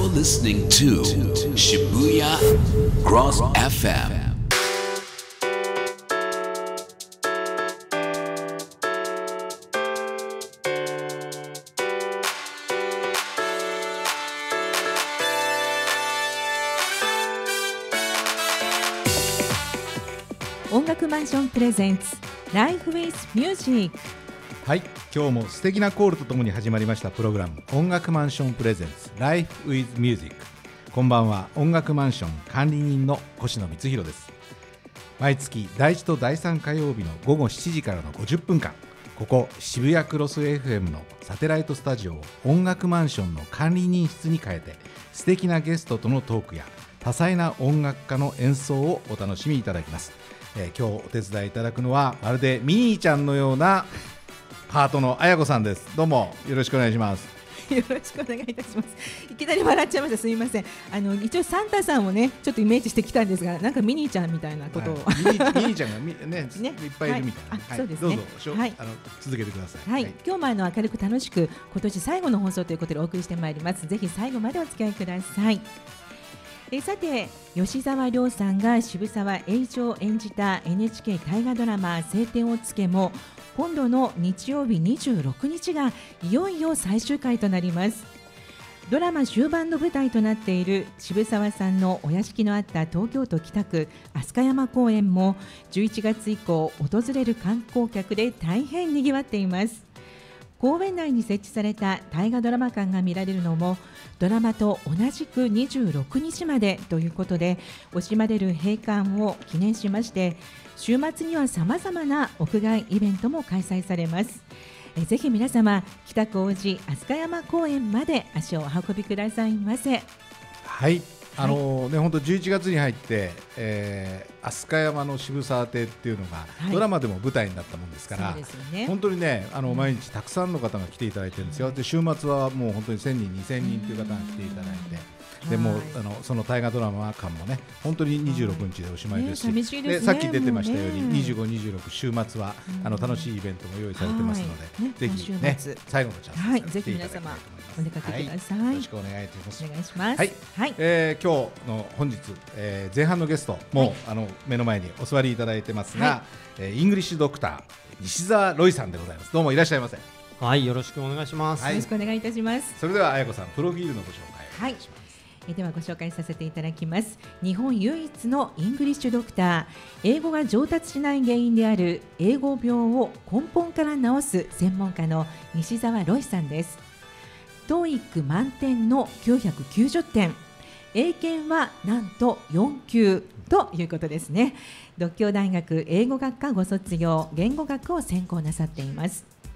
listening to Shibuya Cross FM. 音楽マンションプレゼンツ Life with Music。 はい、今日も素敵なコールとともに始まりましたプログラム、音楽マンションプレゼンツ Life with Music。 こんばんは、音楽マンション管理人の越野光弘です。毎月第1と第3火曜日の午後7時からの50分間、ここ渋谷クロス FM のサテライトスタジオを音楽マンションの管理人室に変えて、素敵なゲストとのトークや多彩な音楽家の演奏をお楽しみいただきます。今日お手伝いいただくのはまるでミニーちゃんのようなパートの綾子さんです。どうもよろしくお願いします。 よろしくお願いいたします。いきなり笑っちゃいました。すみません。一応サンタさんをねちょっとイメージしてきたんですが、なんかミニーちゃんみたいなことを、 はい、ミニーちゃんがねいっぱいいるみたいな、 はい、そうですね。 どうぞ、はい、続けてください。 はい、 はい、 今日も明るく楽しく今年最後の放送ということでお送りしてまいります。ぜひ最後までお付き合いください。さて、吉沢亮さんが渋沢栄一を演じた NHK 大河ドラマ青天を衝けも今度の日曜日26日がいよいよ最終回となります。ドラマ終盤の舞台となっている渋沢さんのお屋敷のあった東京都北区飛鳥山公園も11月以降訪れる観光客で大変にぎわっています。公園内に設置された大河ドラマ館が見られるのもドラマと同じく26日までということで、惜しまれる閉館を記念しまして週末にはさまざまな屋外イベントも開催されます。ぜひ皆様北区王子飛鳥山公園まで足をお運びくださいませ。 はい、本当11月に入って、飛鳥山の渋沢邸っていうのが、ドラマでも舞台になったもんですから、本当にね毎日たくさんの方が来ていただいてるんですよ。で週末はもう本当に1000人2000人という方が来ていただいて、でもその大河ドラマ館もね本当に26日でおしまいですし、でさっき出てましたように25、26週末は楽しいイベントも用意されてますので、ぜひね最後のチャンスぜひ皆様お出かけください。 よろしくお願いします。 お願いします。 はい、今日の本日、前半のゲストも目の前にお座りいただいてますが、イングリッシュドクター西澤ロイさんでございます。どうもいらっしゃいませ。 はい、よろしくお願いします。 よろしくお願いいたします。 それでは綾子さん、プロフィールのご紹介をお願いします。 ではご紹介させていただきます。日本唯一のイングリッシュドクター、英語が上達しない原因である英語病を根本から治す専門家の西澤ロイさんです。TOEIC 満点の990点、英検はなんと4級ということですね。獨協大学英語学科ご卒業、言語学を専攻なさっています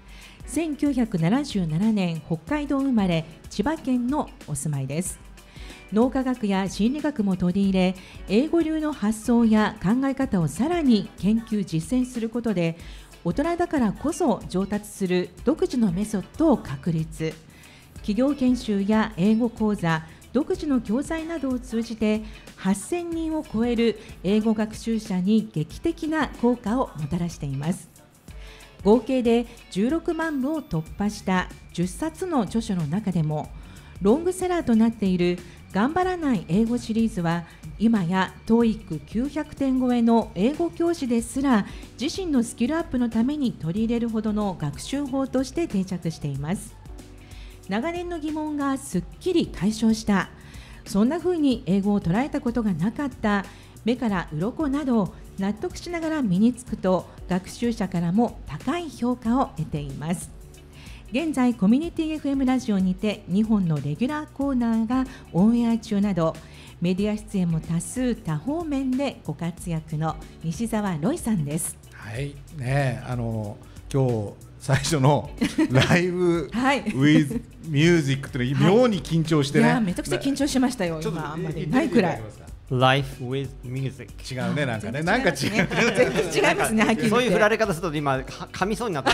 。1977年北海道生まれ、千葉県のお住まいです。脳科学や心理学も取り入れ、英語流の発想や考え方をさらに研究実践することで、大人だからこそ上達する独自のメソッドを確立。企業研修や英語講座、独自の教材などを通じて8000人を超える英語学習者に劇的な効果をもたらしています。合計で16万部を突破した10冊の著書の中でもロングセラーとなっている頑張らない英語シリーズは、今や TOEIC900 点超えの英語教師ですら自身のスキルアップのために取り入れるほどの学習法として定着しています。長年の疑問がすっきり解消した、そんな風に英語を捉えたことがなかった、目から鱗など納得しながら身につくと、学習者からも高い評価を得ています。現在コミュニティ FM ラジオにて2本のレギュラーコーナーがオンエア中など、メディア出演も多数多方面でご活躍の西澤ロイさんです。 はいね、今日最初のライブ with music って妙に緊張してね、 いやめちゃくちゃ緊張しましたよ。今あんまりないくらい。 Life with Music。 違うね、なんかね、なんか違う、 全然違いますね、はっきり言って。 そういう振られ方すると今噛みそうになった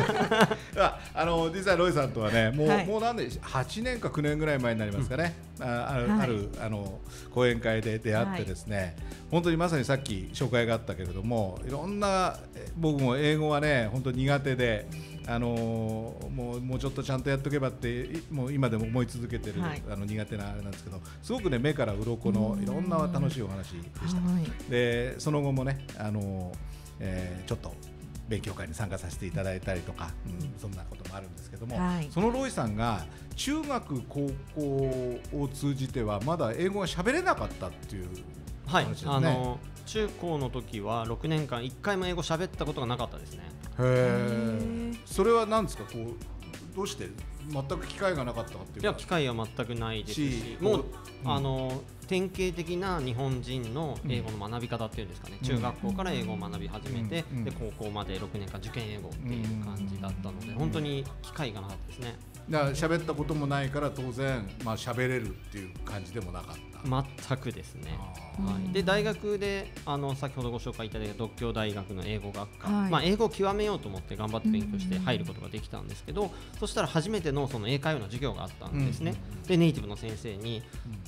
実はロイさんとはね、もうなんで8年か9年ぐらい前になりますかね、ある講演会で出会ってですね、本当にまさにさっき紹介があったけれども、いろんな、僕も英語はね本当に苦手で、 もうちょっとちゃんとやっとけばってもう今でも思い続けてる、苦手なあれなんですけど、すごくね目から鱗のいろんな楽しいお話でした。でその後もねちょっと勉強会に参加させていただいたりとか、そんなこともあるんですけども、そのロイさんが中学高校を通じてはまだ英語が喋れなかったっていう話ですね。 中高の時は6年間1回も英語喋ったことがなかったですね。 それは何ですか、どうして全く機会がなかったかっていうか。 いや、機会は全くないですし、もう典型的な日本人の英語の学び方っていうんですかね、中学校から英語を学び始めて、で高校まで6年間受験英語っていう感じだったので、本当に機会がなかったですね。 だから喋ったこともないから当然喋れるっていう感じでもなかった。 全くですね。で大学で先ほどご紹介いただいた獨協大学の英語学科、英語を極めようと思って頑張って勉強して入ることができたんですけど、そしたら初めてのその英会話の授業があったんですね。でネイティブの先生に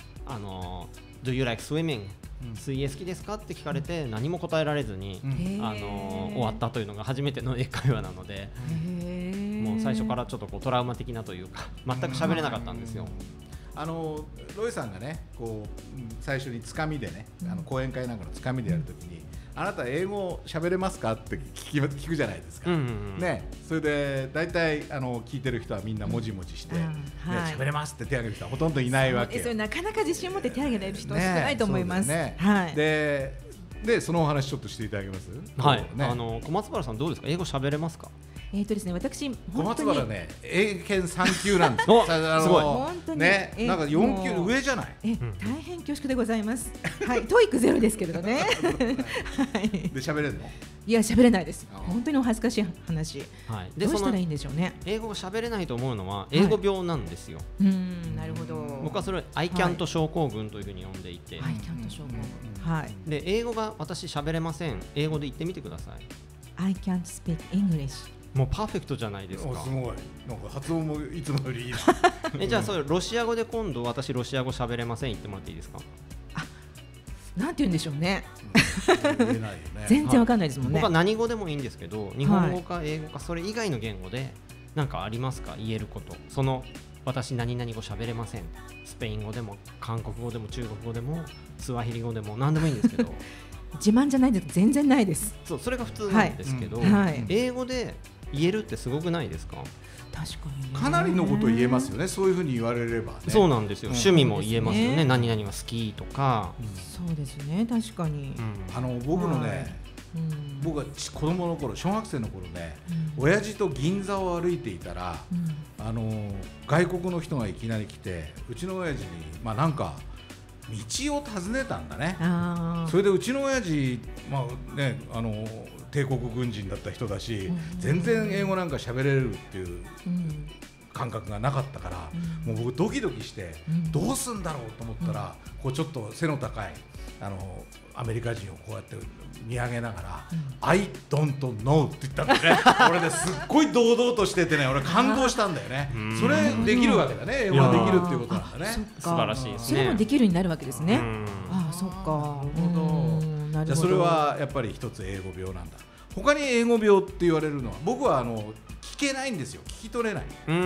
Do you like swimming? 水泳好きですかって聞かれて何も答えられずに終わったというのが初めての英会話なので、もう最初からちょっとトラウマ的なというか全く喋れなかったんですよ。 ロイさんがね最初につかみでね講演会なんかのつかみでやるときに、あなた英語喋れますかって聞くじゃないですか、ね、それで大体聞いてる人はみんなもじもじして、喋れますって手を挙げる人はほとんどいないわけ。 それなかなか自信を持って手を挙げられる人は少ないと思います。 でそのお話ちょっとしていただけます？ はい、小松原さんどうですか、英語喋れますか？ ですね、私小松原ね、英検3級なんですよ。 すごい。 本当にね、なんか4級上じゃない。 大変恐縮でございます。はい、トイックゼロですけれどね。 で喋れるの？ いや喋れないです。本当にお恥ずかしい話。 でどうしたらいいんでしょうね。 英語を喋れないと思うのは英語病なんですよ。 なるほど。 僕はそれを I can't 症候群というふうに呼んでいて。 I can't 症候群。はい。 で英語が私喋れません。英語で言ってみてください。 I can't speak English。 もうパーフェクトじゃないですか。 すごい。なんか発音もいつもよりいいな。 じゃあそれロシア語で今度私ロシア語喋れません言ってもらっていいですか？ なんて言うんでしょうね。全然わかんないですもんね。 僕は何語でもいいんですけど、日本語か英語かそれ以外の言語で何かありますか？言えること。その私何々語喋れません。スペイン語でも韓国語でも中国語でもスワヒリ語でも何でもいいんですけど。 自慢じゃないです。全然ないです。 それが普通なんですけど、英語で言えるってすごくないですか？ 確かに、 かなりのこと言えますよね。そういうふうに言われればね。 そうなんですよ。趣味も言えますよね。何々が好きとか。 そうですね。確かに。 僕のね、僕が子供の頃、小学生の頃ね、親父と銀座を歩いていたら、外国の人がいきなり来て、うちの親父になんか道を尋ねたんだね。それでうちの親父、帝国軍人だった人だし、全然英語なんか喋れるっていう感覚がなかったから、もう僕ドキドキして、どうすんだろうと思ったら、こうちょっと背の高いアメリカ人をこうやって見上げながら、I don't know って言ったんだよね。俺ね、すっごい堂々としててね、俺感動したんだよね。それできるわけだね。英語ができるっていうことなんだね。 素晴らしいですね。 それもできるようになるわけですね。そっか。 じゃあそれはやっぱり一つ英語病なんだ。他に英語病って言われるのは、僕は聞けないんですよ。聞き取れない。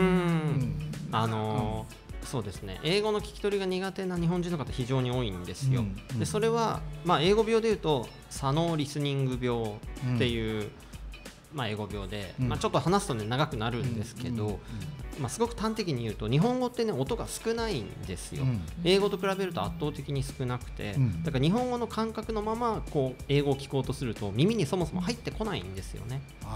そうですね。英語の聞き取りが苦手な日本人の方非常に多いんですよ。でそれは英語病でいうと左脳リスニング病っていう英語病で、ちょっと話すとね長くなるんですけど、すごく端的に言うと日本語ってね音が少ないんですよ。英語と比べると圧倒的に少なくて、だから日本語の感覚のままこう英語を聞こうとすると耳にそもそも入ってこないんですよね。 それ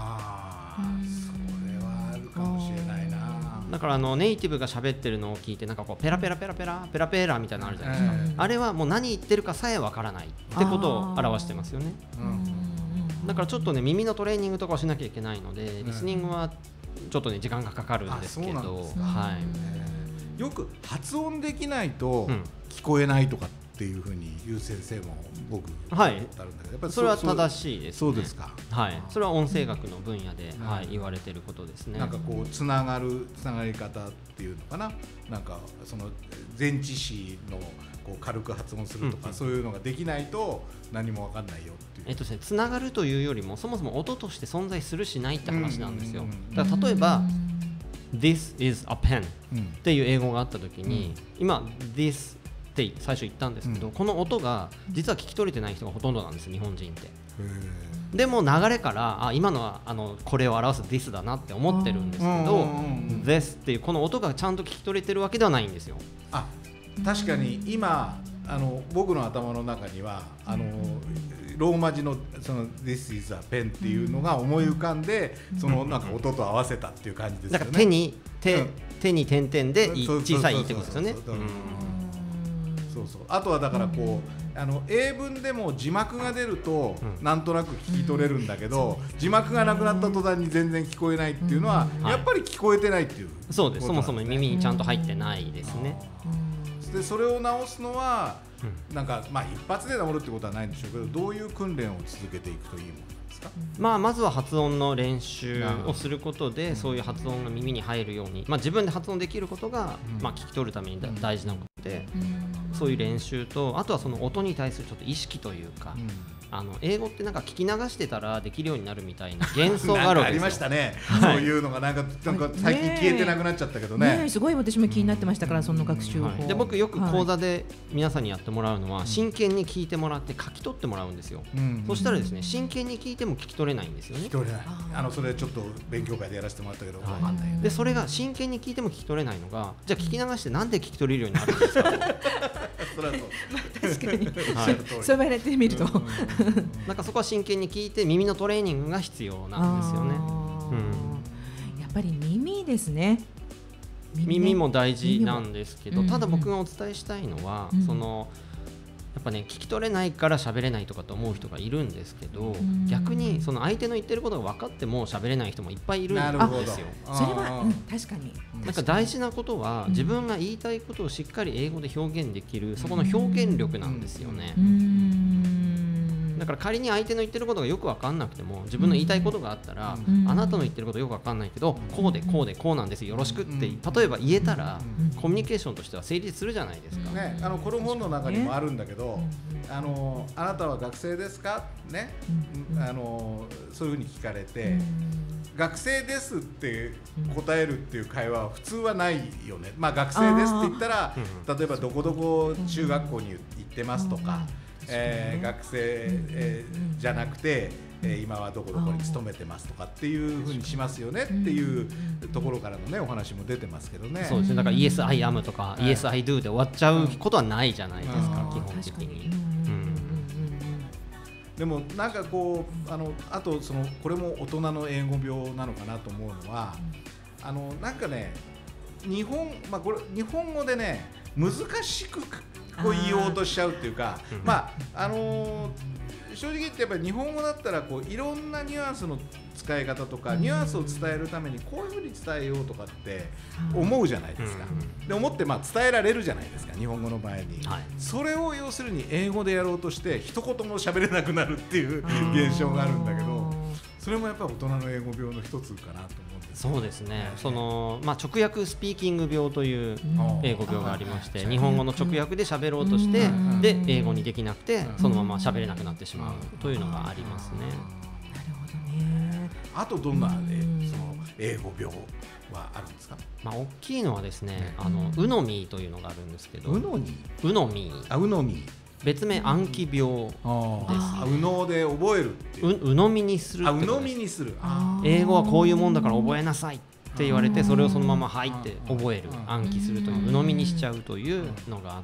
はあるかもしれないな。 だからネイティブが喋ってるのを聞いてなんかこうペラペラペラペラペラペラみたいなのあるじゃないですか。あれはもう何言ってるかさえわからないってことを表してますよね。だからちょっとね耳のトレーニングとかをしなきゃいけないので、リスニングはちょっとね時間がかかるんですけど、 よく発音できないと聞こえないとかっていうふうに言う先生も僕あるんだけど、やっぱりそれは正しいですね。 そうですか。 それは音声学の分野で言われていることですね。 なんかこうつながり方っていうのかな。なんかその前置詞のこう軽く発音するとか、そういうのができないと何も分かんないよっていう。 つながるというよりもそもそも音として存在するしないって話なんですよ。だから例えばThis is a pen っていう英語があった時に、今 This って最初言ったんですけど、この音が実は聞き取れてない人がほとんどなんです、日本人って。でも流れから今のはこれを表す This だなって思ってるんですけど、This っていうこの音がちゃんと聞き取れてるわけではないんですよ。 確かに今僕の頭の中にはローマ字のその This is a pen っていうのが思い浮かんで、そのなんか音と合わせたっていう感じですよね。 だから手に点々で小さいってことですよね。 あとはだからこう英文でも字幕が出るとなんとなく聞き取れるんだけど、字幕がなくなった途端に全然聞こえないっていうのはやっぱり聞こえてないっていう、 そうです。そもそも耳にちゃんと入ってないですね。 でそれを直すのはなんか一発で治るってことはないんでしょうけど、どういう訓練を続けていくといいものですか？ まずは発音の練習をすることで、そういう発音が耳に入るように、自分で発音できることが聞き取るために大事なことで、そういう練習と、あとはその音に対するちょっと意識というか、英語ってなんか聞き流してたらできるようになるみたいな幻想があるわけですよ。 ありましたね、そういうのがなんか最近消えてなくなっちゃったけどね。 すごい私も気になってましたから、その学習法。 で僕よく講座で皆さんにやってもらうのは、真剣に聞いてもらって書き取ってもらうんですよ。そしたらですね、真剣に聞いても聞き取れないんですよね。 聞き取れない。それちょっと勉強会でやらせてもらったけど分かんない。 でそれが真剣に聞いても聞き取れないのが、じゃあ聞き流してなんで聞き取れるようになるんですかと。 それは確かに、そうやってみるとなんかそこは真剣に聞いて耳のトレーニングが必要なんですよね。 やっぱり耳ですね。 耳も大事なんですけど、ただ僕がお伝えしたいのは、やっぱね、聞き取れないから喋れないとかと思う人がいるんですけど、逆にその相手の言ってることが分かっても喋れない人もいっぱいいるんですよ。 それは確かに。 なんか大事なことは、自分が言いたいことをしっかり英語で表現できる、そこの表現力なんですよね。だから仮に相手の言ってることがよく分かんなくても、自分の言いたいことがあったら、あなたの言ってることよく分かんないけど、こうでこうでこうなんですよろしくって例えば言えたら、コミュニケーションとしては成立するじゃないですか。 この本の中にもあるんだけど、あなたは学生ですかね、そういうふうに聞かれて、学生ですって答えるっていう会話は普通はないよね。学生ですって言ったら、例えばどこどこ中学校に行ってますとか、学生、じゃなくて、今はどこどこに勤めてますとかっていうふうにしますよねっていうところからのね、お話も出てますけどね。 そうですね。だから Yes I am とか Yes I do で終わっちゃうことはないじゃないですか、基本的に。 でもなんかこうあとこれも大人の英語病なのかなと思うのは、なんかね、日本語でね、難しく言おうとしちゃうっていうか、正直言ってやっぱり日本語だったらいろんなニュアンスの使い方とか、ニュアンスを伝えるためにこういうふうに伝えようとかって思うじゃないですか。で思って伝えられるじゃないですか、日本語の場合に。それを要するに英語でやろうとして一言も喋れなくなるっていう現象があるんだけど、それもやっぱり大人の英語病の一つかなと思うんです。 そうですね。直訳スピーキング病という英語病がありまして、日本語の直訳で喋ろうとして、で英語にできなくてそのまま喋れなくなってしまうというのがありますね。 なるほどね。 あとどんな英語病はあるんですか？ 大きいのはですね、ウノミーというのがあるんですけど、 ウノミー、 別名暗記病です。 右脳で覚えるっていう。 鵜呑みにするってことです。英語はこういうもんだから覚えなさいって言われて、それをそのまま入って覚える、暗記するという、鵜呑みにしちゃうというのがあって、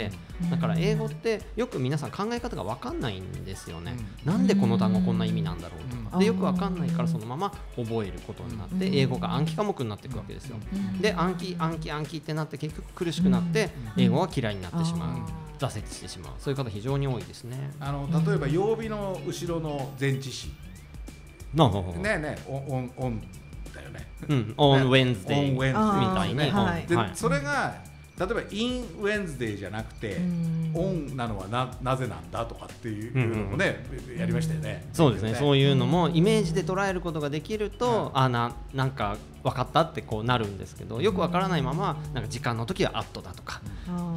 だから英語ってよく皆さん考え方が分かんないんですよね。なんでこの単語こんな意味なんだろうとかで、よく分かんないからそのまま覚えることになって、英語が暗記科目になっていくわけですよ。で暗記ってなって結局苦しくなって英語が嫌いになってしまう、挫折してしまう、そういう方非常に多いですね。 例えば曜日の後ろの前置詞ね、オンだよね。 on Wednesday みたいに。 それが例えば in Wednesday じゃなくて on なのはなぜなんだとかっていうのもね、やりましたよね。 そうですね。そういうのもイメージで捉えることができると、なんか分かったってなるんですけど、よく分からないままなんか時間の時は at だとか、なんか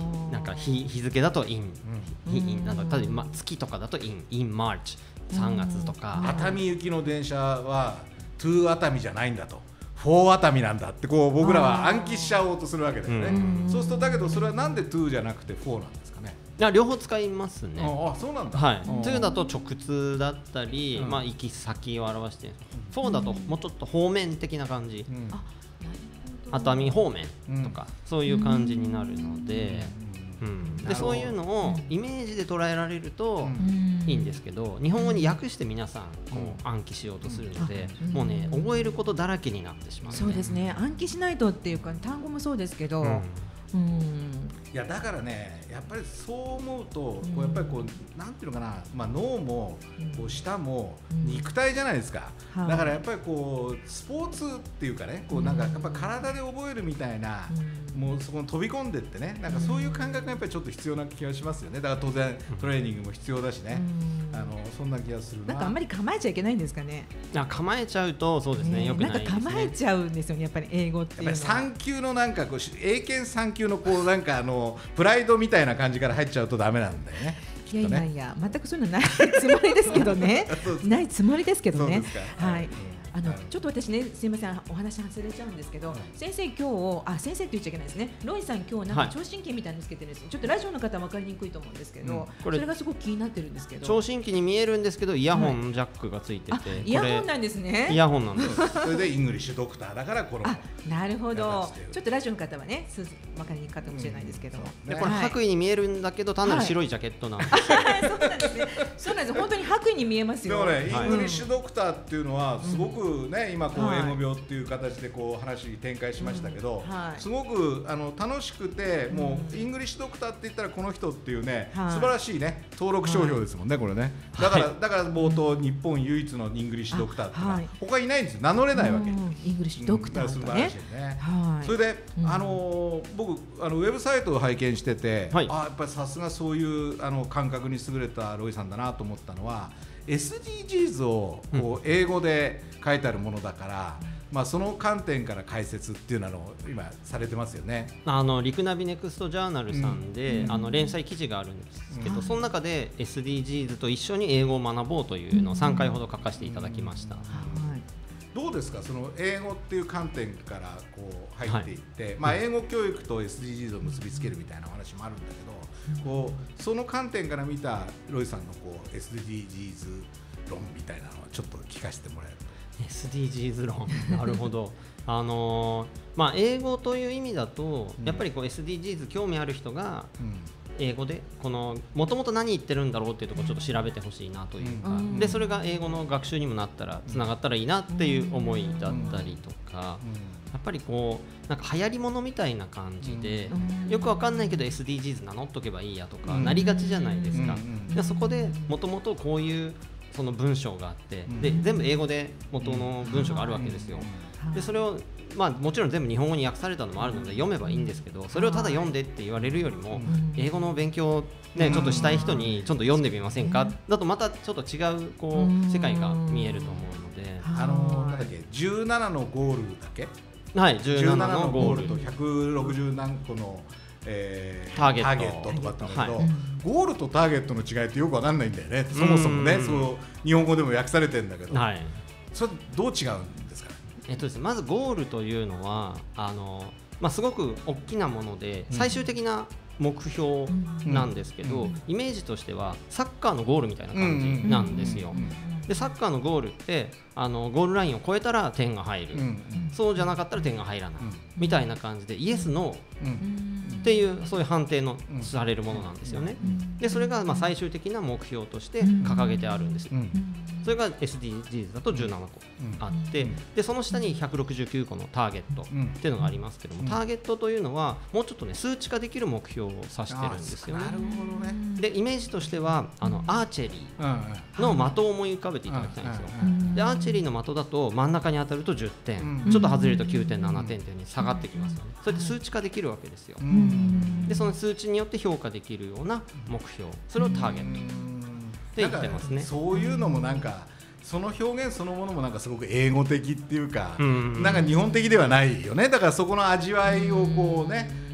か日付だと in なんか例えば月とかだと in March 3月とか、 熱海行きの電車は to 熱海じゃないんだと、for 熱海なんだってこう僕らは暗記しちゃおうとするわけですね。そうするとだけどそれはなんで to じゃなくて for なんですかね。 いや両方使いますね。 あ、そうなんだ。 はい。to だと直通だったり、行き先を表して、for だともうちょっと方面的な感じ、熱海方面とか、そういう感じになるので、でそういうのをイメージで捉えられるといいんですけど、日本語に訳して皆さんこう暗記しようとするので、もうね覚えることだらけになってしまう、 そうですね、暗記しないとっていうか単語もそうですけど、 いやだからね、やっぱりそう思うとこうやっぱりこうなんていうのかな、脳もこう舌も肉体じゃないですか。だからやっぱりこうスポーツっていうかね、こうなんかやっぱ体で覚えるみたいな、もうそこに飛び込んでってね、なんかそういう感覚がやっぱりちょっと必要な気がしますよね。だから当然トレーニングも必要だしね、そんな気がするな。 なんかあんまり構えちゃいけないんですかね。 構えちゃうとそうですね、よくないですね。 なんか構えちゃうんですよね、やっぱり英語っていうのは。 やっぱり3級のなんかこう英検3級のこうなんかプライドみたいな感じから入っちゃうとダメなんだよね。 いやいやいや、全くそういうのないつもりですけどねないつもりですけどね。はい、ちょっと私ね、すいません、お話外れちゃうんですけど、先生今日先生って言っちゃいけないですね。ロイさん今日なんか聴診器みたいにつけてるんです。ちょっとラジオの方は分かりにくいと思うんですけど、それがすごく気になってるんですけど、 聴診器に見えるんですけどイヤホンジャックがついてて、 イヤホンなんですね。 イヤホンなんです。 それでイングリッシュドクターだからこのなるほど。ちょっとラジオの方はね分かりにくかったかもしれないですけども、 でこれ白衣に見えるんだけど単なる白いジャケットなんです。 そうなんですね。そうなんです。本当に白衣に見えますよ。 でもね、イングリッシュドクターっていうのはすごくね、今こう英語病っていう形でこう話展開しましたけど、すごく楽しくて、もうイングリッシュドクターって言ったらこの人っていうね、素晴らしいね登録商標ですもんね、これね。だから冒頭日本唯一のイングリッシュドクターって他いないんですよ。名乗れないわけ。 イングリッシュドクターとね。 それで僕ウェブサイトを拝見してて、やっぱりさすがそういう感覚に優れたロイさんだなと思ったのは、SDGs をこう英語で書いてあるものだから、その観点から解説っていうのを今されてますよね。 リクナビネクストジャーナルさんで、連載記事があるんですけど、その中で SDGs と一緒に英語を学ぼうというのを3回ほど書かせていただきました。 どうですか、その英語っていう観点からこう入っていって、英語教育と SDGs を結びつけるみたいなお話もあるんだけど、こうその観点から見たロイさんのこう SDGs 論みたいなのをちょっと聞かせてもらえる。 SDGs 論なるほど。英語という意味だと、やっぱりこう SDGs 興味ある人が英語でもともと何言ってるんだろうっていうところをちょっと調べてほしいなというか、でそれが英語の学習にもなったらつながったらいいなっていう思いだったりとか、やっぱりこうなんか流行り物みたいな感じで、よくわかんないけど SDGs 名乗っとけばいいやとかなりがちじゃないですか。でそこでもともとこういうその文章があって、で全部英語で元の文章があるわけですよ。でそれをもちろん全部日本語に訳されたのもあるので読めばいいんですけど、それをただ読んでって言われるよりも、英語の勉強をねちょっとしたい人にちょっと読んでみませんかだとまたちょっと違うこう世界が見えると思うので、 なんだっけ17のゴールだっけ、 17のゴールと160何個のターゲットとかって言うんだけど、ゴールとターゲットの違いってよくわかんないんだよね。そもそもね、そう日本語でも訳されてるんだけど、それどう違うんですかね。 まずゴールというのはすごく大きなもので、最終的な目標なんですけど、イメージとしてはサッカーのゴールみたいな感じなんですよ。でサッカーのゴールってゴールラインを越えたら点が入る、そうじゃなかったら点が入らない、みたいな感じでイエスノーっていうそういう判定のされるものなんですよね。でそれが最終的な目標として掲げてあるんです。それが SDGs だと17個あって、でその下に169個のターゲットっていうのがありますけども、ターゲットというのはもうちょっとね数値化できる目標を指してるんですよね。でイメージとしてはアーチェリーの的を思い浮かべていただきたいんですよ。でアーチェリーの的だと真ん中に当たると10点、ちょっと外れると 9.7 点というふうに下がってきますよね。それで数値化できるわけですよ。でその数値によって評価できるような目標、それをターゲットって言ってますね。 そういうのもなんかその表現そのものもなんかすごく英語的っていうか、なんか日本的ではないよね。だからそこの味わいをこうね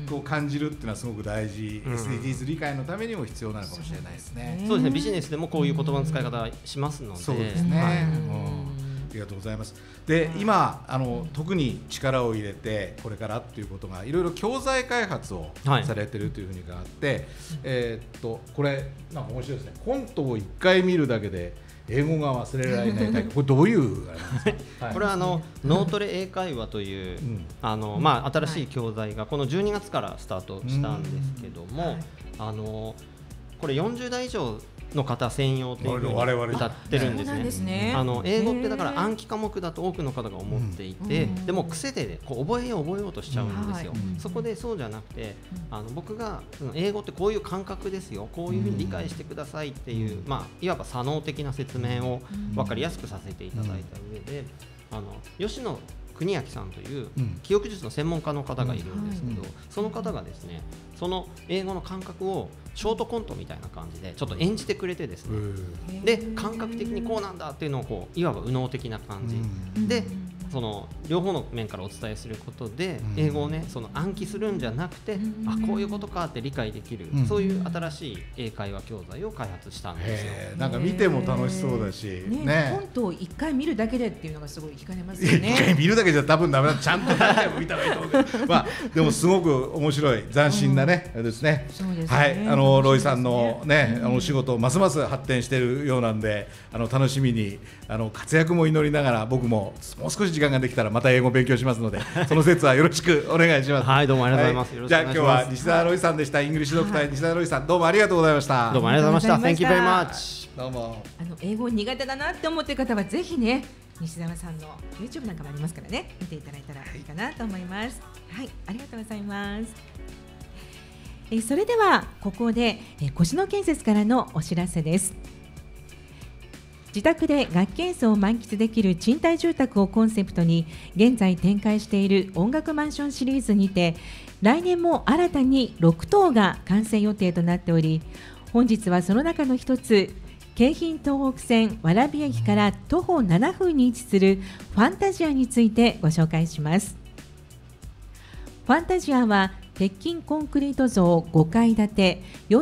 こう感じるっていうのはすごく大事、SDGs 理解のためにも必要なのかもしれないですね。 そうですね、ビジネスでもこういう言葉の使い方しますので。 そうですね、ありがとうございます。で、今特に力を入れてこれからっていうことがいろいろ教材開発をされてるというふうに伺って、これなんか面白いですね。コントを1回見るだけで英語が忘れられない大会、これどういうあれなんですか？これはノートレ英会話という、新しい教材がこの12月からスタートしたんですけども、これ40代以上の方専用というふうに歌ってるんですね。英語ってだから暗記科目だと多くの方が思っていて、でも癖でこう覚えようとしちゃうんですよ。そこでそうじゃなくて、僕が英語ってこういう感覚ですよ、こういうふうに理解してくださいっていう、いわば左脳的な説明を分かりやすくさせていただいた上で、吉野国明さんという記憶術の専門家の方がいるんですけど、その方がですね、その英語の感覚をショートコントみたいな感じでちょっと演じてくれてですね、で感覚的にこうなんだっていうのをこういわば右脳的な感じでその両方の面からお伝えすることで、英語をねその暗記するんじゃなくて、こういうことかって理解できる、そういう新しい英会話教材を開発したんですよ。 なんか見ても楽しそうだし、 コントを1回見るだけでっていうのがすごい惹かれますよね。 1回見るだけじゃ多分ダメだ、ちゃんと何回も見たらいいと思う。でもすごく面白い斬新なねですね。はい、ロイさんのねお仕事ますます発展しているようなんで、楽しみに活躍も祈りながら、僕ももう少し時間ができたらまた英語を勉強しますので、その説はよろしくお願いします。 はい、どうもありがとうございます。 じゃあ今日は西澤ロイさんでした。イングリッシュドクター西澤ロイさん、どうもありがとうございました。 どうもありがとうございました。Thank you very much。 どうも。 英語苦手だなって思ってる方はぜひね、西澤さんの YouTube なんかもありますからね、見ていただいたらいいかなと思います。はい、ありがとうございます。それではここで越野建設からのお知らせです。自宅で楽器演奏を満喫できる賃貸住宅をコンセプトに現在展開している音楽マンションシリーズにて、来年も新たに6棟が完成予定となっており、本日はその中の一つ、京浜東北線蕨駅から徒歩7分に位置するファンタジアについてご紹介します。ファンタジアは鉄筋コンクリート造5階建て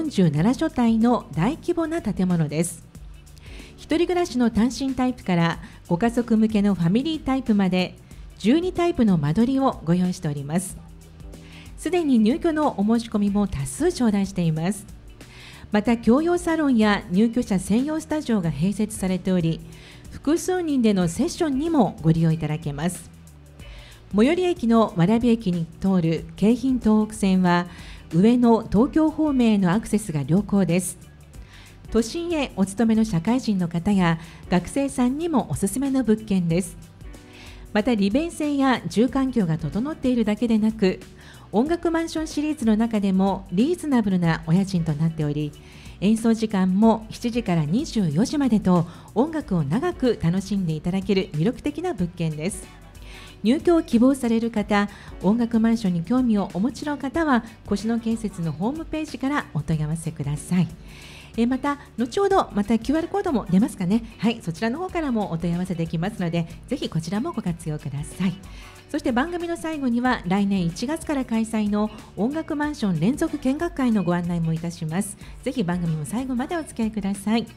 47所帯の大規模な建物です。一人暮らしの単身タイプからご家族向けのファミリータイプまで12タイプの間取りをご用意しております。すでに入居のお申し込みも多数頂戴しています。また共用サロンや入居者専用スタジオが併設されており、複数人でのセッションにもご利用いただけます。最寄り駅の蕨駅に通る京浜東北線は上野東京方面へのアクセスが良好です。都心へお勤めの社会人の方や学生さんにもおすすめの物件です。また利便性や住環境が整っているだけでなく、音楽マンションシリーズの中でもリーズナブルなお家賃となっており、演奏時間も7時から24時までと音楽を長く楽しんでいただける魅力的な物件です。入居を希望される方、音楽マンションに興味をお持ちの方は越野建設のホームページからお問い合わせください。また後ほどまた QR コードも出ますかね。はい、そちらの方からもお問い合わせできますので、ぜひこちらもご活用ください。そして番組の最後には来年1月から開催の音楽マンション連続見学会のご案内もいたします。ぜひ番組も最後までお付き合いください。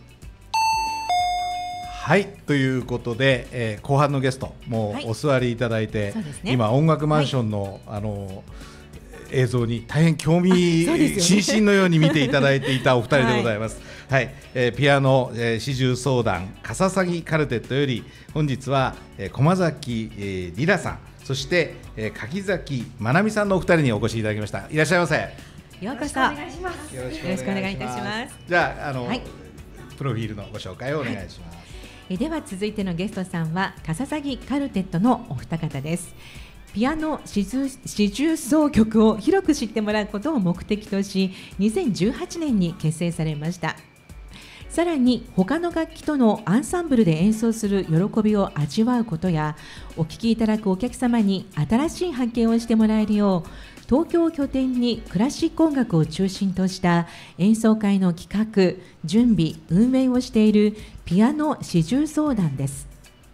はい、ということで、後半のゲストもうお座りいただいて、今音楽マンションの、映像に大変興味津々のように見ていただいていたお二人でございます。はい、ピアノ、四重奏団笠崎カルテットより本日は、駒崎、リラさん、そして、柿崎まなみさんのお二人にお越しいただきました。いらっしゃいませ。 ようこそ。お願いします。よろしくお願いいたします。 じゃあ、プロフィールのご紹介をお願いします。 では続いてのゲストさんは笠崎カルテットのお二方です。ピアノ四重奏曲を広く知ってもらうことを目的とし、2018年に結成されました。さらに他の楽器とのアンサンブルで演奏する喜びを味わうことや、お聴きいただくお客様に新しい発見をしてもらえるよう、東京を拠点にクラシック音楽を中心とした演奏会の企画、準備、運営をしているピアノ四重奏団です。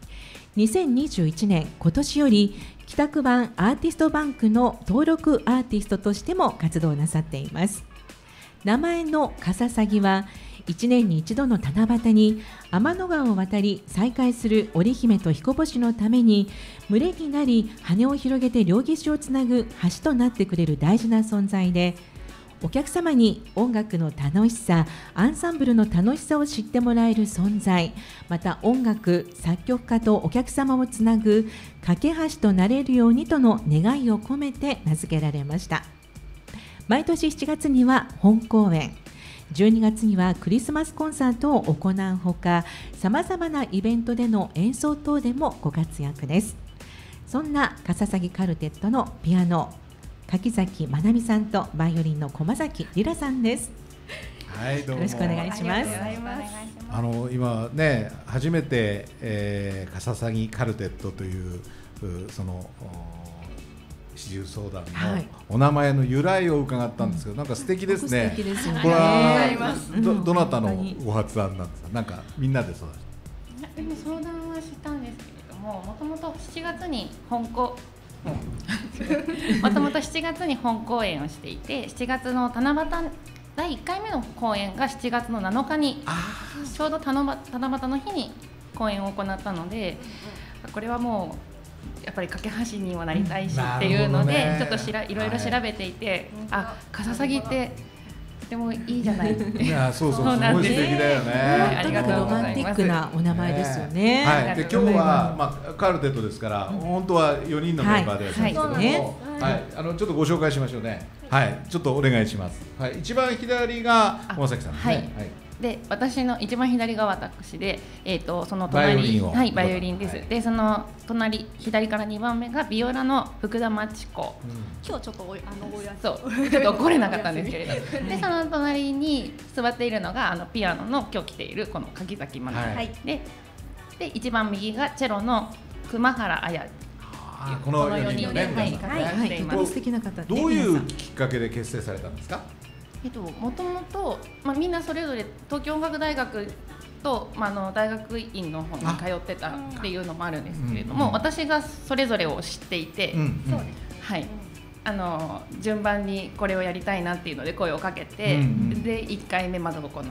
2021年今年より帰宅版アーティストバンクの登録アーティストとしても活動なさっています。名前のカササギは1年に1度の七夕に天の川を渡り再会する織姫と彦星のために群れになり羽を広げて両岸をつなぐ橋となってくれる大事な存在で、お客様に音楽の楽しさ、アンサンブルの楽しさを知ってもらえる存在、また音楽、作曲家とお客様をつなぐ架け橋となれるようにとの願いを込めて名付けられました。毎年7月には本公演、12月にはクリスマスコンサートを行うほか、さまざまなイベントでの演奏等でもご活躍です。そんなカササギカルテットのピアノ、柿崎まなみさんとバイオリンの駒崎りらさんです。 はい、どうもよろしくお願いします。 今ね、初めて、カササギカルテットというその四重奏団のお名前の由来を伺ったんですけど、なんか素敵ですね。 素敵ですよね。 これはどなたのご発案なんですか。なんかみんなで相談した。 でも相談はしたんですけれども、もともと7月に本公演をしていて、7月の七夕第1回目の公演が7月の7日にちょうど七夕の日に公演を行ったので、これはもうやっぱり架け橋にもなりたいしっていうので、ちょっといろいろ調べていて、あ、カササギってとてもいいじゃないって。 いや、そうそう、すごい素敵だよね。 ありがとうございます。 ロマンティックなお名前ですよね。 はい、で今日はカルテットですから、本当は4人のメンバーでやったんですけども、はい、ちょっとご紹介しましょうね。はい、ちょっとお願いします。はい、一番左が駒崎さんですね。はい。 で、私の一番左が私で、そのバイオリンを、 はい、バイオリンです。で、その隣左から2番目がビオラの福田真知子。 今日ちょっとそうちょっと来れなかったんですけれど、でその隣に座っているのがピアノの今日来ているこの柿崎まなみ、で一番右がチェロの熊原彩。 この4人のね、 素敵な方。 どういうきっかけで結成されたんですか。 もともとみんなそれぞれ東京音楽大学と、大学院の方に通ってたっていうのもあるんですけれども、私がそれぞれを知っていて、はい、順番にこれをやりたいなっていうので声をかけて、で1回目まで行って、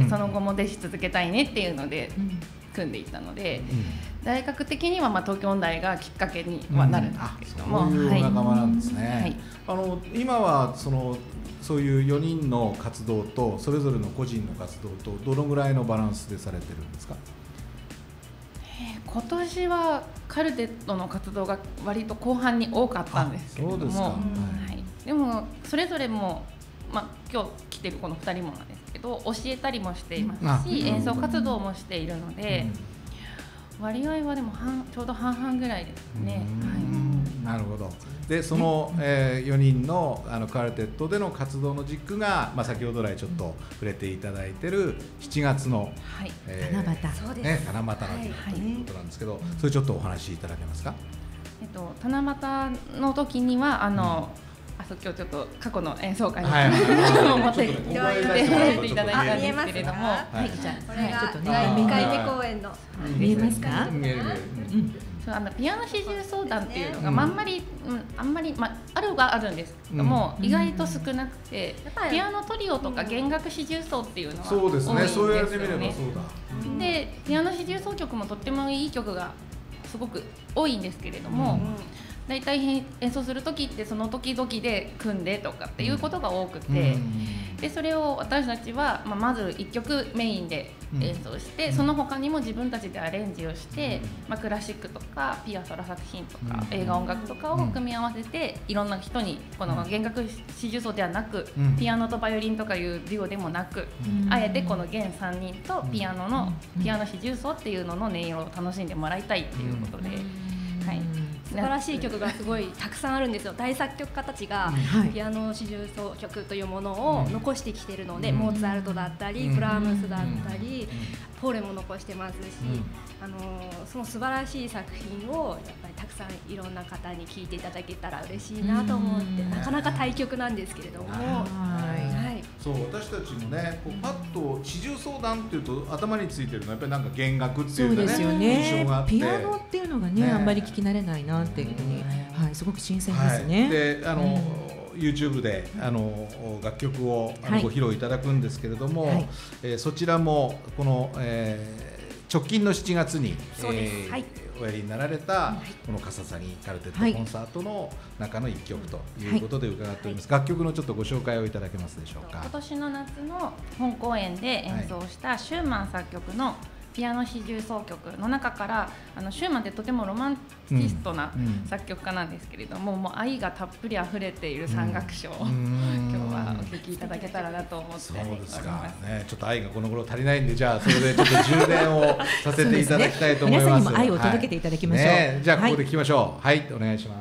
その後も弟子続けたいねっていうので組んでいったので、大学的には東京音大がきっかけにはなるんですけども、 そういう仲間なんですね。今はそういう4人の活動とそれぞれの個人の活動とどのぐらいのバランスでされてるんですか。 今年はカルテットの活動が割と後半に多かったんですけれども、でもそれぞれも、今日来てるこの2人もなんですけど教えたりもしていますし、演奏活動もしているので、割合はでもちょうど半々ぐらいですね。 なるほど。でその、4人のカルテットでの活動の軸が、先ほど来ちょっと触れていただいている7月の、 七夕ね、七夕の日ということなんですけど、それちょっとお話しいただけますか。 七夕の時には今日ちょっと過去の演奏会に持っていただいたんですけれども、 これが1回目公演の見えますか。 ピアノ四重奏団っていうのがあんまりあるはあるんですけども、意外と少なくて、ピアノトリオとか弦楽四重奏っていうのは多いんですよね。 そうやってみればそうだ。 でピアノ四重奏曲もとってもいい曲がすごく多いんですけれども、だいたい演奏する時ってその時々で組んでとかっていうことが多くて、でそれを私たちは、まず1曲メインで演奏して、その他にも自分たちでアレンジをして、クラシックとかピアソラ作品とか、映画音楽とかを組み合わせて、いろんな人にこの弦楽四重奏ではなく、ピアノとバイオリンとかいうデュオでもなく、あえてこの弦3人とピアノ四重奏っていうのの音色を楽しんでもらいたいっていうことで、 素晴らしい曲がすごいたくさんあるんですよ。大作曲家たちがピアノ四重奏曲というものを残してきているので、モーツァルトだったりブラームスだったりポーレも残してますし、その素晴らしい作品をやっぱりたくさんいろんな方に聴いていただけたら嬉しいなと思って、なかなか対曲なんですけれども、 そう私たちもねこうパッと四重奏団っていうと頭についてるのはやっぱりなんか弦楽っていうかね、 そうですよ印象があってピアノっていうのがねあんまり聞き慣れないなっていうふうに、はい、すごく新鮮ですね。 はい、でYouTube で楽曲をご披露いただくんですけれども、はいそちらもこの、直近の7月に、おやりになられたこの笠サギカルテットコンサートの中の1曲ということで伺っております、楽曲のちょっとご紹介をいただけますでしょうか。 今年の夏の本公演で演奏したシューマン作曲のピアノ四重奏曲の中からシューマンってとてもロマンティストな作曲家なんですけれども、もう愛がたっぷり溢れている三楽章を今日はお聴きいただけたらなと思っております。そうですか、ね、ちょっと愛がこの頃足りないんでじゃあそれでちょっと充電をさせていただきたいと思います。 皆さんにも愛を届けていただきましょう、 ね、じゃあここで聴きましょう。はい、お願いします。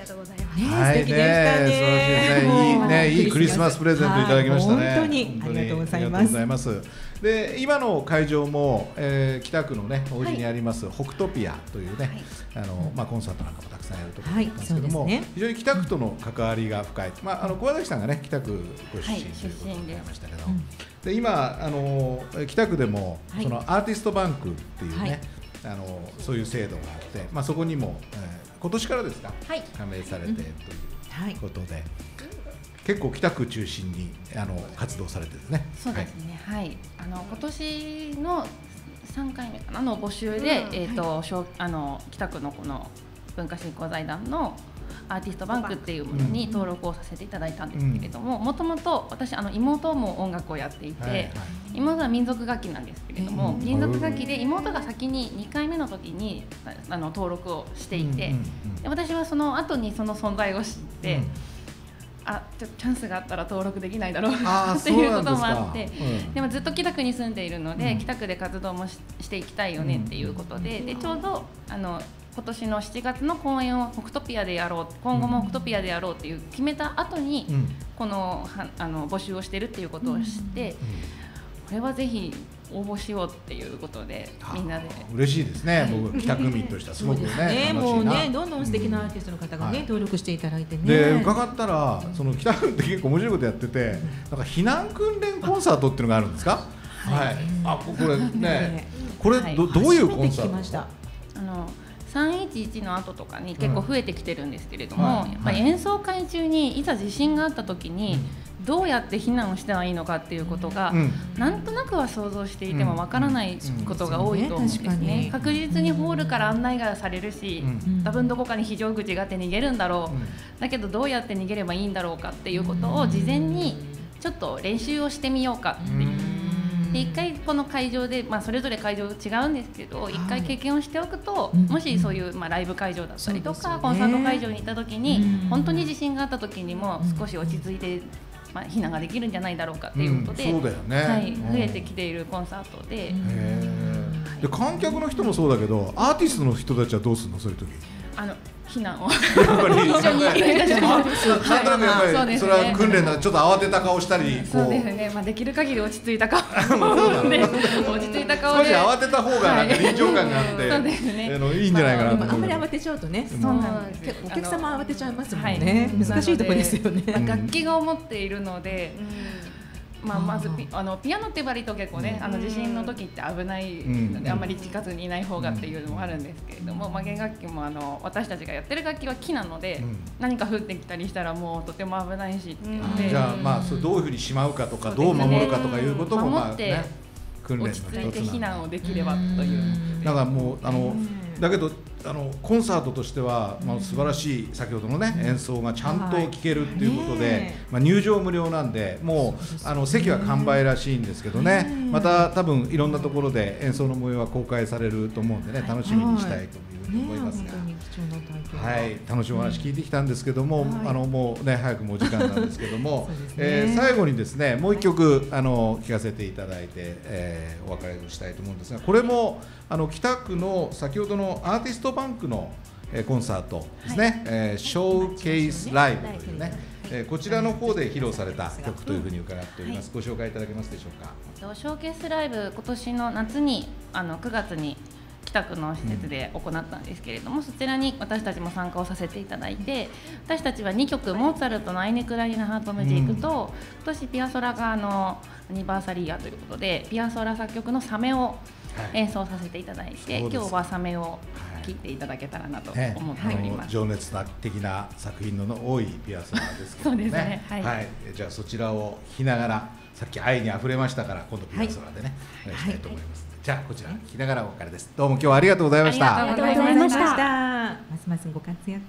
がとうございます。 素敵でしたね。 素晴らしいですね。いいね、いいクリスマスプレゼントいただきましたね。 本当にありがとうございます。 ありがとうございます。で、今の会場も、北区のね、王子にあります、北トピアというね、コンサートなんかもたくさんやるところなんですけども、非常に北区との関わりが深い。小崎さんがね、北区ご出身ということでございましたけど、で今北区でもそのアーティストバンクっていうね、そういう制度があって、そこにも、今年からですか、加盟されてということで、結構北区中心に活動されてですね。 そうですね。はい。今年の3回目かなの募集で、北区のこの文化振興財団のアーティストバンクっていうものに登録をさせていただいたんですけれども、もともと私妹も音楽をやっていて、妹は民族楽器なんですけれども、民族楽器で妹が先に2回目の時に登録をしていて、で私はその後にその存在を知って、チャンスがあったら登録できないだろうっていうこともあって、でもずっと北区に住んでいるので、北区で活動もしていきたいよねっていうことで、ちょうど今年の7月の公演を北トピアでやろう、今後も北トピアでやろうっていう決めた後に、この募集をしてるっていうことを知って、これはぜひ応募しようっていうことでみんなで嬉しいですね。僕北区民としてはすごくね、 もうね、どんどん素敵なアーティストの方がね、登録していただいてね。 で伺ったら、その北区って結構面白いことやってて、なんか避難訓練コンサートっていうのがあるんですか？はい。これね、これどういうコンサート ？311の後とかに結構増えてきてるんですけれども、やっぱり演奏会中にいざ地震があった時にどうやって避難をしたらいいのかっていうことが、なんとなくは想像していてもわからないことが多いと思うんですね。確実にホールから案内がされるし、多分どこかに非常口があって逃げるんだろう、だけどどうやって逃げればいいんだろうかっていうことを事前にちょっと練習をしてみようかっていう。で1回この会場で、それぞれ会場違うんですけど、1回経験をしておくと、もしそういう、ライブ会場だったりとか、コンサート会場に行った時に、本当に地震があった時にも少し落ち着いて、避難ができるんじゃないだろうかっていうことで、 そうだよね、 増えてきているコンサートで、 で観客の人もそうだけど、アーティストの人たちはどうするの、そういう時？ 避難をやっぱりなんとなくやっぱりそれは訓練だからちょっと慌てた顔したり、 そうですね、できる限り落ち着いた顔で落ち着いた顔で少し慌てた方がなんか臨場感があっていいんじゃないかなと思う。 あんまり慌てちゃうとね、 そうなんです。 お客様慌てちゃいますもんね。難しいところですよね。 楽器が思っているので、まずピアノって割と結構ね、地震の時って危ないので、あんまり近くにいない方がっていうのもあるんですけれども、弦楽器も私たちがやってる楽器は木なので、何か降ってきたりしたらもうとても危ないしっていうので、 じゃあそれどういうふうにしまうかとか、どう守るかとかいうことも守って訓練の落ち着いて避難をできればという。 だからもうだけどコンサートとしては、素晴らしい先ほどのね演奏がちゃんと聴けるっていうことで、入場無料なんで、もう席は完売らしいんですけどね、また多分いろんなところで演奏の模様は公開されると思うんでね、楽しみにしたいというふうに思いますが、楽しいお話聞いてきたんですけども、もうね早くもお時間なんですけども、最後にですねもう一曲聴かせていただいて、お別れをしたいと思うんですが、これも北区の先ほどのアーティストバンクのコンサートですね、ショーケースライブというね、こちらの方で披露された曲というふうに伺っております。ご紹介いただけますでしょうか？ ショーケースライブ、今年の夏に9月に北区の施設で行ったんですけれども、そちらに私たちも参加をさせていただいて、私たちは2曲、モーツァルトのアイネ・クラリナハート・ムジークと、今年ピアソラがアニバーサリーイヤーということで、ピアソラ作曲のサメを演奏させていただいて、今日はサメを聴いていただけたらなと思っております。 情熱的な作品の多いピアソラですけどね。 そうですね。 じゃあそちらを聴きながら、さっき愛にあふれましたから、今度ピアソラでね、したいと思います。じゃあこちら聴きながらお別れです。どうも今日はありがとうございました。 ありがとうございました。 ますますご活躍。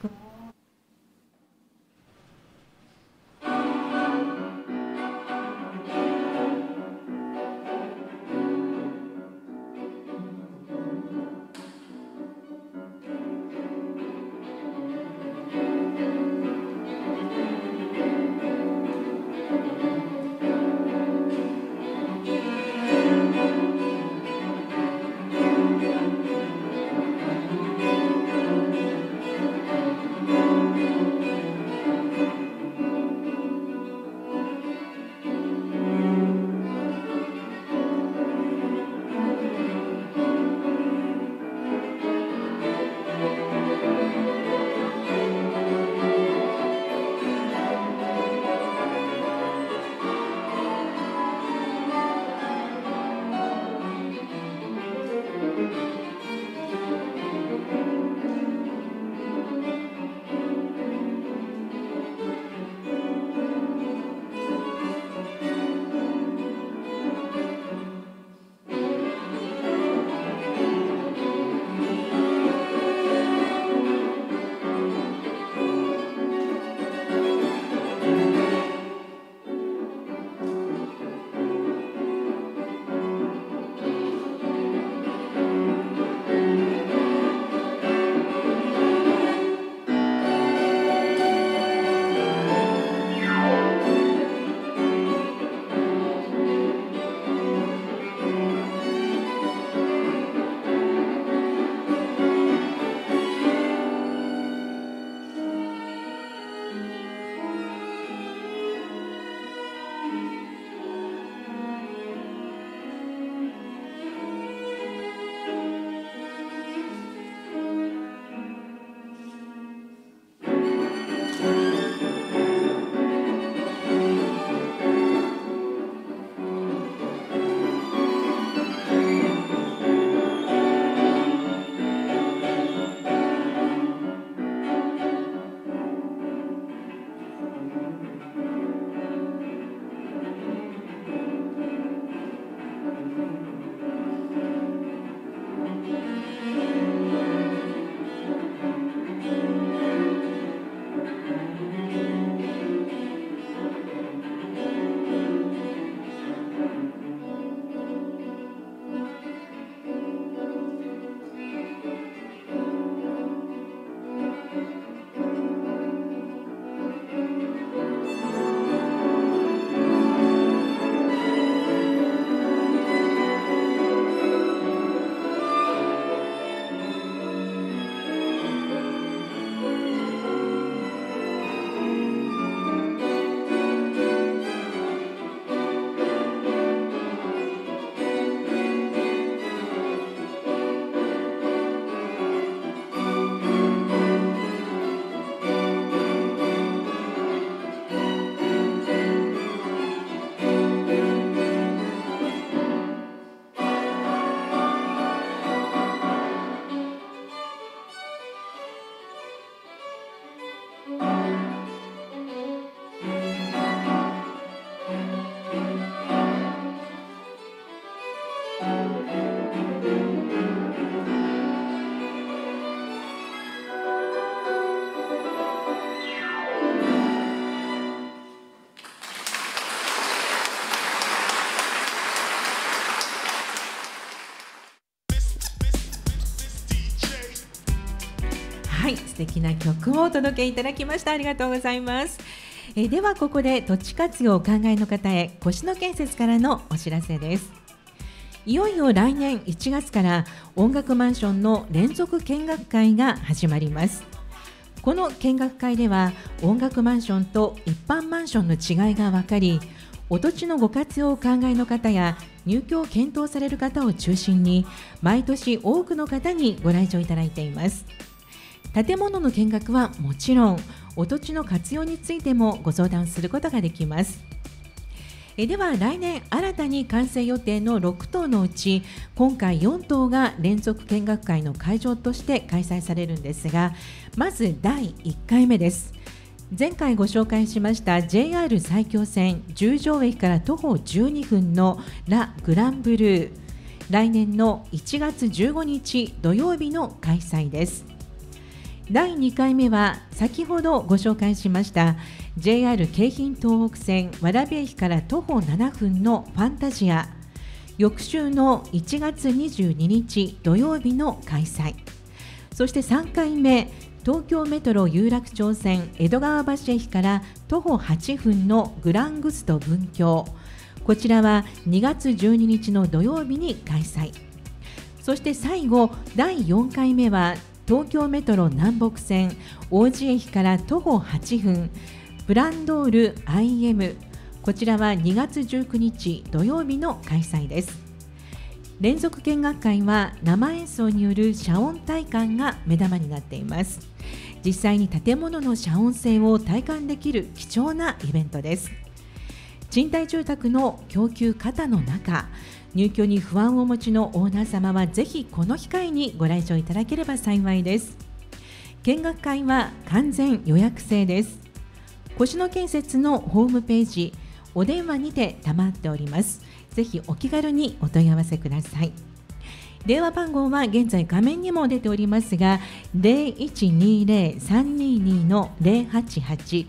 はい、素敵な曲をお届けいただきました。ありがとうございます。ではここで土地活用をお考えの方へ越野建設からのお知らせです。いよいよ来年1月から音楽マンションの連続見学会が始まります。この見学会では音楽マンションと一般マンションの違いが分かり、お土地のご活用をお考えの方や入居を検討される方を中心に毎年多くの方にご来場いただいています。建物の見学はもちろんお土地の活用についてもご相談することができます。では来年新たに完成予定の6棟のうち今回4棟が連続見学会の会場として開催されるんですが、まず第1回目です。前回ご紹介しました JR 埼京線十条駅から徒歩12分のラ・グランブルー、来年の1月15日土曜日の開催です。第2回目は先ほどご紹介しました JR 京浜東北線蕨駅から徒歩7分のファンタジア、翌週の1月22日土曜日の開催。そして3回目、東京メトロ有楽町線江戸川橋駅から徒歩8分のグラングスト文京、こちらは2月12日の土曜日に開催。そして最後第4回目は東京メトロ南北線王子駅から徒歩8分ブランドール IM、 こちらは2月19日土曜日の開催です。連続見学会は生演奏による遮音体感が目玉になっています。実際に建物の遮音性を体感できる貴重なイベントです。賃貸住宅の供給過多の中、入居に不安をお持ちのオーナー様はぜひこの機会にご来場いただければ幸いです。見学会は完全予約制です。越野建設のホームページ、お電話にて賜っております。ぜひお気軽にお問い合わせください。電話番号は現在画面にも出ておりますが、0120-322-088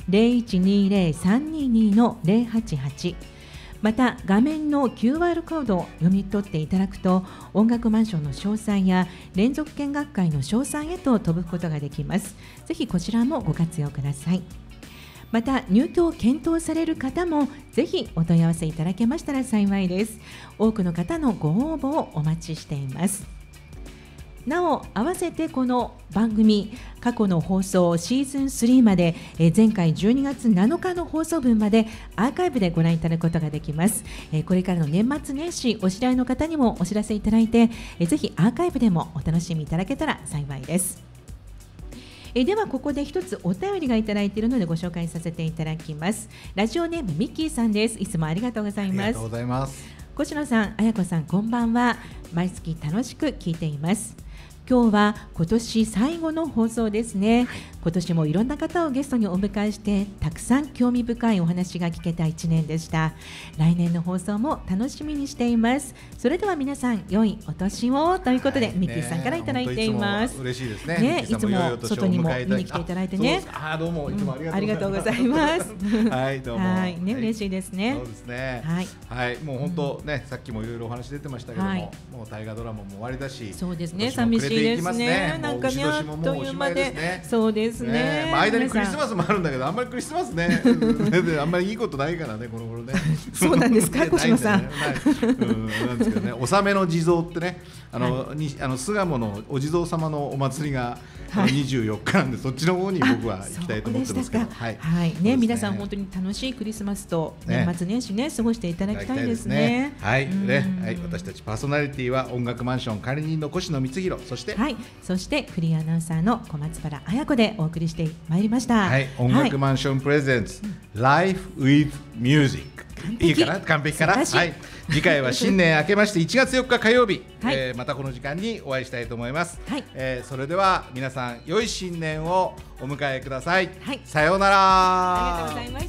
0120-322-088、また画面の QR コードを読み取っていただくと音楽マンションの詳細や連続見学会の詳細へと飛ぶことができます。ぜひこちらもご活用ください。また入居を検討される方もぜひお問い合わせいただけましたら幸いです。多くの方のご応募をお待ちしています。なお合わせてこの番組過去の放送シーズン3まで前回12月7日の放送分までアーカイブでご覧いただくことができます。これからの年末年始お知り合いの方にもお知らせいただいてぜひアーカイブでもお楽しみいただけたら幸いです。ではここで一つお便りがいただいているのでご紹介させていただきます。ラジオネームミッキーさんです。いつもありがとうございます。 ありがとうございます。 越野さん、綾子さん、こんばんは。毎月楽しく聞いています。今日は今年最後の放送ですね。今年もいろんな方をゲストにお迎えしてたくさん興味深いお話が聞けた1年でした。来年の放送も楽しみにしています。それでは皆さん良いお年をということで、ミッキーさんからいただいています。 嬉しいですね。 いつも外にも見に来ていただいてね。 どうもいつもありがとうございます。 はいどうも。 はいね、嬉しいですね。 そうですね。はい、もう本当ね、さっきもいろいろお話出てましたけども、もう大河ドラマも終わりだし、 そうですね、寂しいですね。なんかね、あっという間で、そうですね。 間にクリスマスもあるんだけど、あんまりクリスマスね、あんまりいいことないからね、この頃ね。 そうなんですか、越野さん。 なんですけどね、納めの地蔵ってね、巣鴨のお地蔵様のお祭りが24日なんで、そっちの方に僕は行きたいと思ってますけど、はいね、皆さん本当に楽しいクリスマスと年末年始ね、過ごしていただきたいですね。 はい、私たちパーソナリティは音楽マンション管理人の越野光弘、そしてフリーアナウンサーの小松原彩子でお送りしてまいりました。 音楽マンションプレゼンツ Life with Music、いいかな、完璧かな。次回は新年明けまして1月4日火曜日、またこの時間にお会いしたいと思います。それでは皆さん良い新年をお迎えください。さようなら。 ありがとうございました。